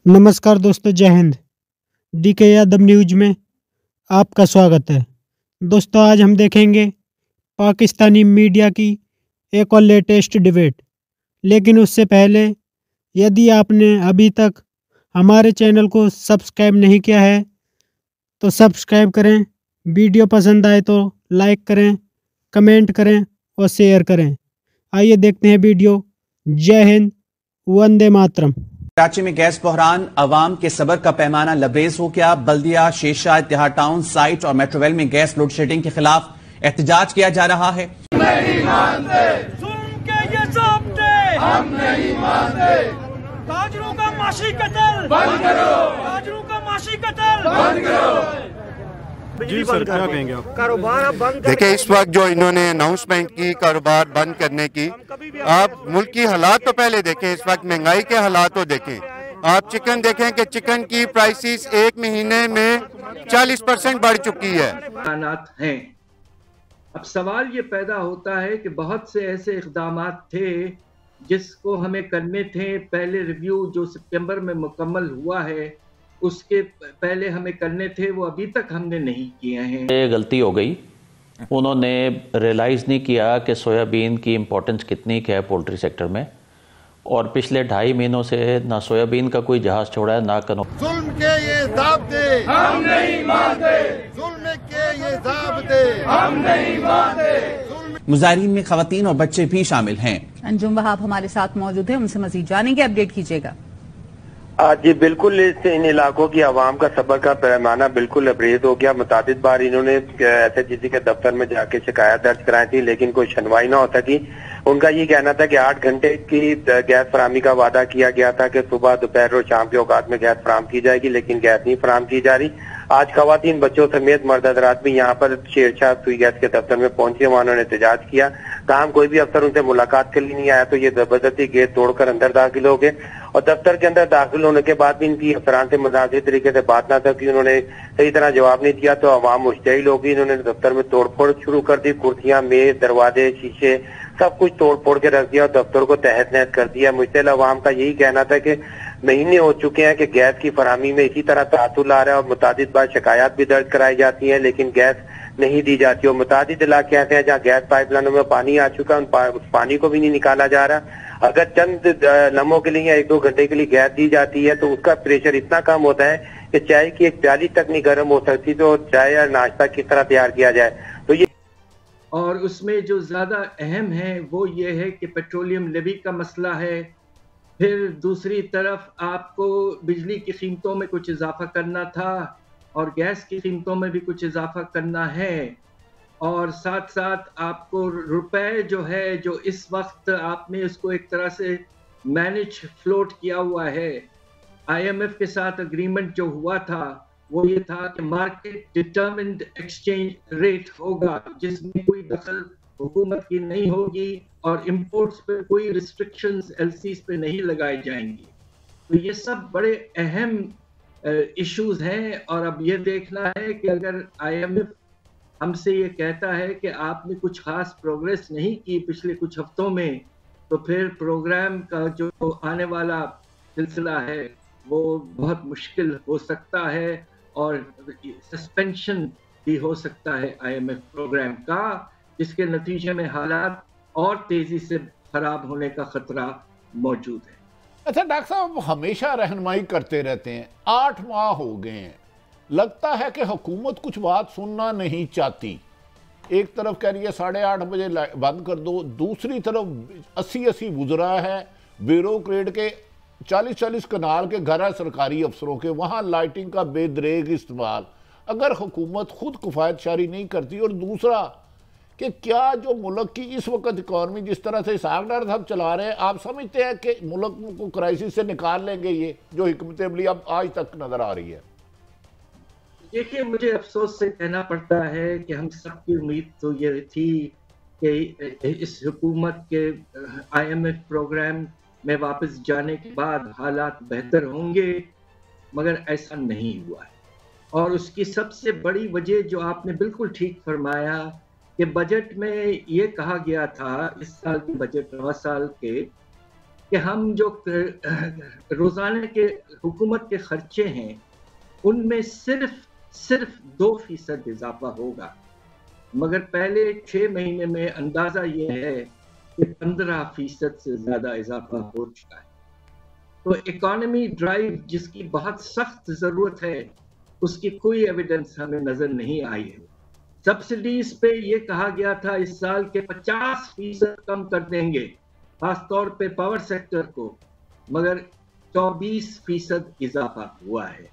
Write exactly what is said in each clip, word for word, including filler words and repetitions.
नमस्कार दोस्तों, जय हिंद। डी के यादव न्यूज में आपका स्वागत है। दोस्तों, आज हम देखेंगे पाकिस्तानी मीडिया की एक और लेटेस्ट डिबेट। लेकिन उससे पहले, यदि आपने अभी तक हमारे चैनल को सब्सक्राइब नहीं किया है तो सब्सक्राइब करें। वीडियो पसंद आए तो लाइक करें, कमेंट करें और शेयर करें। आइए देखते हैं वीडियो। जय हिंद, वंदे मातरम। कराची में गैस बहरान, अवाम के सबर का पैमाना लबरेज हो गया। बल्दिया, शेरशाह, इत्तेहाद टाउन साइट और मेट्रोवेल में गैस लोड शेडिंग के खिलाफ एहतजाज किया जा रहा है। नहीं मानते, जुल्म के ये ज़ाब्ते हम नहीं मानते। ताजरों का माशी कत्ल बंद करो, ताजरों का माशी कत्ल बंद करो। जी सर, क्या कहेंगे आप? कारोबार अब बंद देखिए, इस वक्त जो इन्होंने अनाउंसमेंट की कारोबार बंद करने की, आप मुल्क की हालात तो पहले देखें। इस वक्त महंगाई के हालात तो देखें। आप चिकन देखें कि चिकन की प्राइसेस एक महीने में चालीस परसेंट बढ़ चुकी है। इम्कानात हैं। अब सवाल ये पैदा होता है कि बहुत से ऐसे इक़दामात थे जिसको हमें करने थे। पहले रिव्यू जो सितंबर में मुकम्मल हुआ है उसके पहले हमें करने थे, वो अभी तक हमने नहीं किए हैं। ये गलती हो गई, उन्होंने रियलाइज़ नहीं किया कि सोयाबीन की इम्पोर्टेंस कितनी क्या है पोल्ट्री सेक्टर में। और पिछले ढाई महीनों से ना सोयाबीन का कोई जहाज छोड़ा है, ना कनो। जुल्म के ये ज़ाब्ते हम नहीं मानते, जुल्म के ये ज़ाब्ते हम नहीं मानते। मुजाहिरीन में खवातीन और बच्चे भी शामिल हैं। अंजुम वहाब हमारे साथ मौजूद है, उनसे मजीद जानेंगे। अपडेट कीजिएगा। जी बिल्कुल, इस इन इलाकों की आवाम का सबर का पैमाना बिल्कुल लबरेज हो गया। मुतादिद बार इन्होंने एस एच जी सी के दफ्तर में जाके शिकायत दर्ज कराई थी, लेकिन कोई सुनवाई ना हो सकी। उनका ये कहना था कि आठ घंटे की गैस फराहमी का वादा किया गया था कि सुबह, दोपहर और शाम के औकात में गैस फराहम की जाएगी, लेकिन गैस नहीं फराहम की जा रही। आज खवातीन, बच्चों समेत मर्द हज़रात भी यहाँ पर शेरशाह सुई गैस के दफ्तर में पहुंचे। वहां उन्होंने एहतजाज किया। ताहम कोई भी अफसर उनसे मुलाकात के लिए नहीं आया, तो ये जबरदस्ती गेट तोड़कर अंदर दाखिल हो गए। और दफ्तर के अंदर दाखिल होने के बाद भी इनकी अफसरान से मुनासिब तरीके से बात ना था कि उन्होंने सही तरह जवाब नहीं दिया, तो अवाम मुश्तइल हो गई। इन्होंने दफ्तर में तोड़फोड़ शुरू कर दी। कुर्सियां, मेज, दरवाजे, शीशे सब कुछ तोड़ फोड़ के रख दिया और दफ्तर को तहस नहस कर दिया। मुश्तइल अवाम का यही कहना था कि महीने हो चुके हैं कि गैस की फराहमी में इसी तरह तासुल आ रहा है और मुतादिद बार शिकायत भी दर्ज कराई जाती है, लेकिन गैस नहीं दी जाती। और मुतादिद इलाके ऐसे हैं जहाँ गैस पाइपलाइनों में पानी आ चुका है, उन पा, उस पानी को भी नहीं निकाला जा रहा। अगर चंद लम्हों के लिए या एक दो घंटे के लिए गैस दी जाती है तो उसका प्रेशर इतना कम होता है कि चाय की एक प्याली तक नहीं गर्म हो सकती, तो चाय या नाश्ता किस तरह तैयार किया जाए। तो ये और उसमें जो ज्यादा अहम है वो ये है कि पेट्रोलियम लेवी का मसला है। फिर दूसरी तरफ आपको बिजली की कीमतों में कुछ इजाफा करना था और गैस की कीमतों में भी कुछ इजाफा करना है। और साथ साथ आपको रुपए जो है, जो इस वक्त आपने उसको एक तरह से मैनेज फ्लोट किया हुआ है। आई एम एफ के साथ अग्रीमेंट जो हुआ था वो ये था कि मार्केट डिटरमिन्ड एक्सचेंज रेट होगा, जिसमें कोई दखल हुकूमत की नहीं होगी और इंपोर्ट्स पे कोई रिस्ट्रिक्शंस एलसीज पे नहीं लगाई जाएंगी। तो ये सब बड़े अहम इश्यूज हैं। और अब ये देखना है कि अगर आई एम एफ हमसे ये कहता है कि आपने कुछ खास प्रोग्रेस नहीं की पिछले कुछ हफ्तों में, तो फिर प्रोग्राम का जो आने वाला सिलसिला है वो बहुत मुश्किल हो सकता है और सस्पेंशन भी हो सकता है आई एम एफ प्रोग्राम का, जिसके नतीजे में हालात और तेजी से खराब होने का खतरा मौजूद है। अच्छा डॉक्टर साहब, हमेशा रहनुमाई करते रहते हैं, आठ माह हो गए हैं, लगता है कि हुकूमत कुछ बात सुनना नहीं चाहती। एक तरफ कह रही है साढ़े आठ बजे बंद कर दो, दूसरी तरफ अस्सी अस्सी गुजरा है ब्यूरोक्रेट के, चालीस चालीस कनाल के घर है सरकारी अफसरों के, वहाँ लाइटिंग का बेदरेग इस्तेमाल। अगर हुकूमत खुद किफ़ायत शारी नहीं करती, और दूसरा कि क्या जो मुल्क की इस वक्त इकॉनमी जिस तरह से इसहाक डार साहब चला रहे हैं, आप समझते हैं कि मुल्क को क्राइसिस से निकाल लेंगे ये जो हिकमत अमली अब आज तक नजर आ रही है? देखिए, मुझे अफसोस से कहना पड़ता है कि हम सब की उम्मीद तो ये थी कि इस हुकूमत के आई एम एफ प्रोग्राम में वापस जाने के बाद हालात बेहतर होंगे, मगर ऐसा नहीं हुआ है। और उसकी सबसे बड़ी वजह जो आपने बिल्कुल ठीक फरमाया कि बजट में ये कहा गया था, इस साल के बजट, नवा साल के, कि हम जो रोज़ाना के हुकूमत के खर्चे हैं उनमें सिर्फ सिर्फ दो फीसद इजाफा होगा, मगर पहले छः महीने में अंदाज़ा ये है कि पंद्रह फीसद से ज़्यादा इजाफा हो चुका है। तो इकॉनमी ड्राइव जिसकी बहुत सख्त ज़रूरत है उसकी कोई एविडेंस हमें नज़र नहीं आई है। सब्सिडीज पे ये कहा गया था इस साल के पचास फीसद कम कर देंगे, खासतौर पे पावर सेक्टर को, मगर चौबीस फीसद इजाफा हुआ है।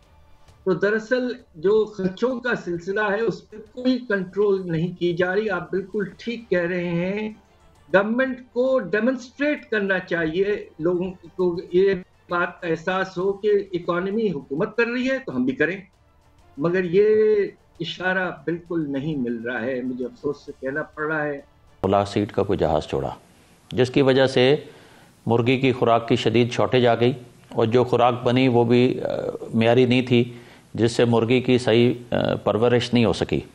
तो दरअसल जो खर्चों का सिलसिला है उस पर कोई कंट्रोल नहीं की जा रही। आप बिल्कुल ठीक कह रहे हैं, गवर्नमेंट को डेमोन्स्ट्रेट करना चाहिए, लोगों को ये बात का एहसास हो कि इकॉनमी हुकूमत कर रही है तो हम भी करें, मगर ये इशारा बिल्कुल नहीं मिल रहा है। मुझे अफसोस से कहना पड़ रहा है। सोलह सीट का कोई जहाज़ छोड़ा जिसकी वजह से मुर्गी की खुराक की शदीद शॉर्टेज आ गई, और जो खुराक बनी वो भी मेयारी नहीं थी, जिससे मुर्गी की सही परवरिश नहीं हो सकी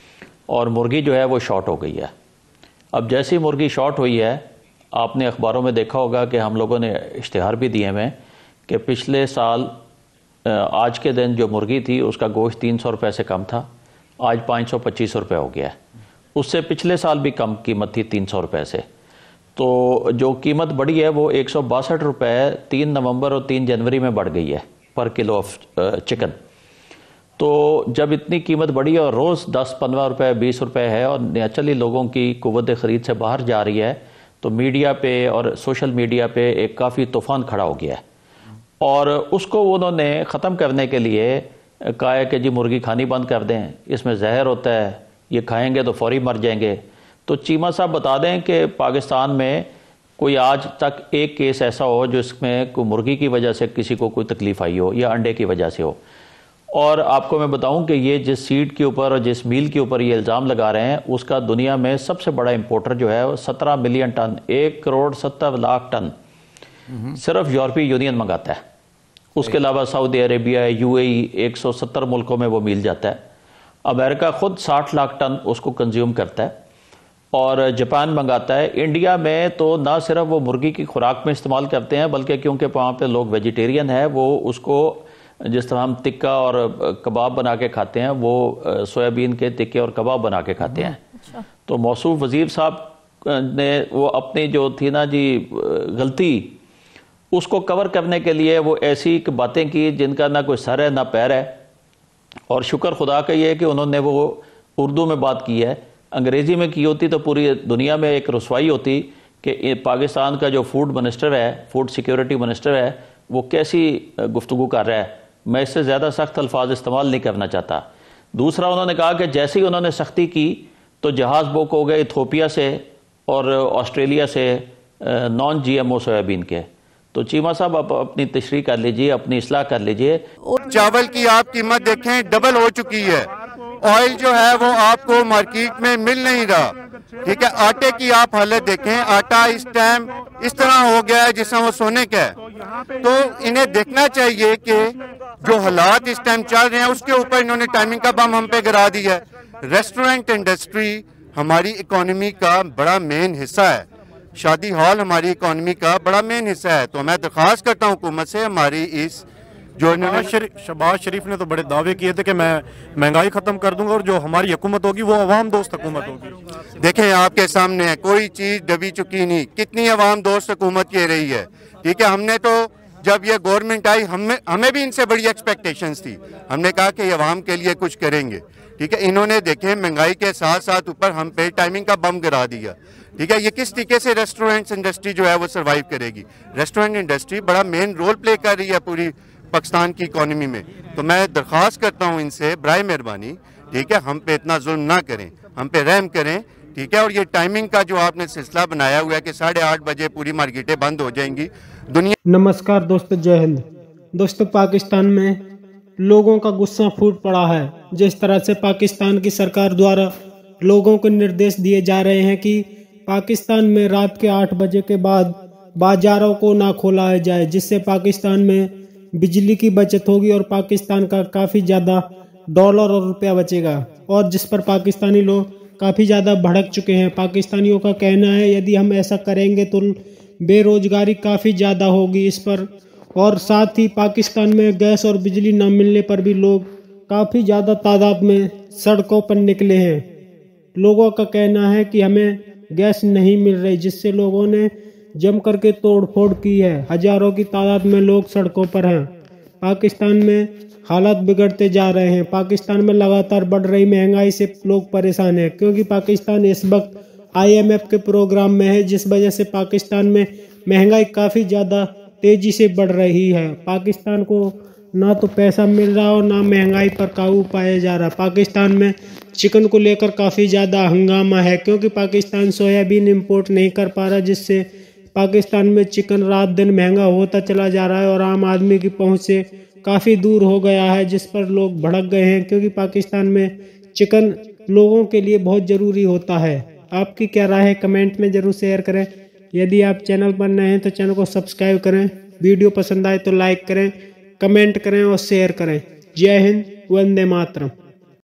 और मुर्गी जो है वो शॉर्ट हो गई है। अब जैसी मुर्गी शॉर्ट हुई है, आपने अखबारों में देखा होगा कि हम लोगों ने इश्तिहार भी दिए हैं कि पिछले साल आज के दिन जो मुर्गी थी उसका गोश्त तीन सौ रुपये से कम था, आज पाँच सौ पच्चीस रुपये हो गया है। उससे पिछले साल भी कम कीमत थी तीन सौ रुपये से। तो जो कीमत बढ़ी है वो एक सौ बासठ रुपये तीन नवंबर और तीन जनवरी में बढ़ गई है पर किलो ऑफ चिकन। तो जब इतनी कीमत बढ़ी है और रोज़ दस पंद्रह रुपये बीस रुपये है और नेचुरली लोगों की कुव्वत ख़रीद से बाहर जा रही है, तो मीडिया पे और सोशल मीडिया पे एक काफ़ी तूफ़ान खड़ा हो गया है और उसको उन्होंने ख़त्म करने के लिए कहा है कि जी मुर्गी खानी बंद कर दें, इसमें जहर होता है, ये खाएंगे तो फौरी मर जाएंगे। तो चीमा साहब बता दें कि पाकिस्तान में कोई आज तक एक केस ऐसा हो जिसमें कोई मुर्गी की वजह से किसी को कोई तकलीफ़ आई हो या अंडे की वजह से हो। और आपको मैं बताऊं कि ये जिस सीड के ऊपर और जिस मील के ऊपर ये इल्ज़ाम लगा रहे हैं उसका दुनिया में सबसे बड़ा इंपोर्टर जो है वो सत्रह मिलियन टन, एक करोड़ सत्तर लाख टन सिर्फ यूरोपीय यूनियन मंगाता है। उसके अलावा सऊदी अरेबिया, यूएई, एक सौ सत्तर मुल्कों में वो मिल जाता है। अमेरिका खुद साठ लाख टन उसको कंज्यूम करता है और जापान मंगाता है। इंडिया में तो ना सिर्फ वो मुर्गी की खुराक में इस्तेमाल करते हैं, बल्कि क्योंकि वहाँ पे लोग वेजिटेरियन है, वो उसको जिस तरह हम टिक्का और कबाब बना के खाते हैं, वो सोयाबीन के टिक्के और कबाब बना के खाते हैं। अच्छा। तो मौसूफ वज़ीर साहब ने वो अपनी जो थी ना जी गलती, उसको कवर करने के लिए वो ऐसी बातें की जिनका ना कोई सर है ना पैर है। और शुक्र खुदा का ये है कि उन्होंने वो उर्दू में बात की है, अंग्रेज़ी में की होती तो पूरी दुनिया में एक रसवाई होती कि पाकिस्तान का जो फूड मिनिस्टर है, फूड सिक्योरिटी मिनिस्टर है, वो कैसी गुफ्तगू कर रहा है। मैं इससे ज़्यादा सख्त अल्फाज इस्तेमाल नहीं करना चाहता। दूसरा, उन्होंने कहा कि जैसे ही उन्होंने सख्ती की तो जहाज़ बुक हो गए इथोपिया से और ऑस्ट्रेलिया से non G M O soybean के। तो चीमा साहब आप अपनी तशरीह कर लीजिए, अपनी इस्लाह कर लीजिए। चावल की आप कीमत देखें डबल हो चुकी है, ऑयल जो है वो आपको मार्केट में मिल नहीं रहा, ठीक है। आटे की आप हालत देखें, आटा इस टाइम इस तरह हो गया है जिसमें वो सोने का है। तो इन्हें देखना चाहिए कि जो हालात इस टाइम चल रहे हैं उसके ऊपर इन्होंने टाइमिंग का बम हम पे गिरा दिया है। रेस्टोरेंट इंडस्ट्री हमारी इकोनॉमी का बड़ा मेन हिस्सा है, शादी हॉल हमारी इकोनॉमी का बड़ा मेन हिस्सा है। तो मैं दरख्वास्त करता हूँ हुकूमत से, हमारी इस जो शहबाज शरीफ ने तो बड़े दावे किए थे कि मैं महंगाई खत्म कर दूंगा और जो हमारी हुकूमत होगी वो अवाम दोस्त हुकूमत होगी। देखें आपके सामने है, कोई चीज दबी चुकी नहीं, कितनी अवाम दोस्त हुकूमत कह रही है, ठीक है। हमने तो जब ये गवर्नमेंट आई हमें हमें भी इनसे बड़ी एक्सपेक्टेशंस थी, हमने कहा कि ये अवाम के लिए कुछ करेंगे, ठीक है। इन्होंने देखें महंगाई के साथ साथ ऊपर हम पे टाइमिंग का बम गिरा दिया, ठीक है। ये किस तरीके से रेस्टोरेंट्स इंडस्ट्री जो है वो सर्वाइव करेगी। रेस्टोरेंट इंडस्ट्री बड़ा मेन रोल प्ले कर रही है पूरी पाकिस्तान की इकोनॉमी में। तो मैं दरख्वास्त करता हूँ इनसे बराए मेहरबानी, ठीक है, हम पे इतना जुल्म ना करें, हम पे रहम करें, ठीक है। और ये टाइमिंग का जो आपने सिलसिला बनाया हुआ है कि साढ़े आठ बजे पूरी मार्केटें बंद हो जाएंगी दुनिया। नमस्कार दोस्तों, जय हिंद। दोस्तों, पाकिस्तान में लोगों का गुस्सा फूट पड़ा है। जिस तरह से पाकिस्तान की सरकार द्वारा लोगों को निर्देश दिए जा रहे हैं कि पाकिस्तान में रात के आठ बजे के बाद बाजारों को ना खोला जाए, जिससे पाकिस्तान में बिजली की बचत होगी और पाकिस्तान का काफ़ी ज़्यादा डॉलर और रुपया बचेगा, और जिस पर पाकिस्तानी लोग काफ़ी ज़्यादा भड़क चुके हैं। पाकिस्तानियों का कहना है यदि हम ऐसा करेंगे तो बेरोजगारी काफ़ी ज़्यादा होगी इस पर। और साथ ही पाकिस्तान में गैस और बिजली न मिलने पर भी लोग काफ़ी ज़्यादा तादाद में सड़कों पर निकले हैं। लोगों का कहना है कि हमें गैस नहीं मिल रही, जिससे लोगों ने जम करके तोड़फोड़ की है। हजारों की तादाद में लोग सड़कों पर हैं। पाकिस्तान में हालात बिगड़ते जा रहे हैं। पाकिस्तान में लगातार बढ़ रही महंगाई से लोग परेशान हैं, क्योंकि पाकिस्तान इस वक्त आई एम एफ के प्रोग्राम में है, जिस वजह से पाकिस्तान में महंगाई काफ़ी ज़्यादा तेज़ी से बढ़ रही है। पाकिस्तान को ना तो पैसा मिल रहा और ना महंगाई पर काबू पाया जा रहा। पाकिस्तान में चिकन को लेकर काफ़ी ज़्यादा हंगामा है, क्योंकि पाकिस्तान सोयाबीन इंपोर्ट नहीं कर पा रहा, जिससे पाकिस्तान में चिकन रात दिन महंगा होता चला जा रहा है और आम आदमी की पहुंच से काफ़ी दूर हो गया है, जिस पर लोग भड़क गए हैं, क्योंकि पाकिस्तान में चिकन लोगों के लिए बहुत ज़रूरी होता है। आपकी क्या राय है कमेंट में ज़रूर शेयर करें। यदि आप चैनल पर नए हैं तो चैनल को सब्सक्राइब करें। वीडियो पसंद आए तो लाइक करें, कमेंट करें और शेयर करें। जय हिंद, वंदे मातरम।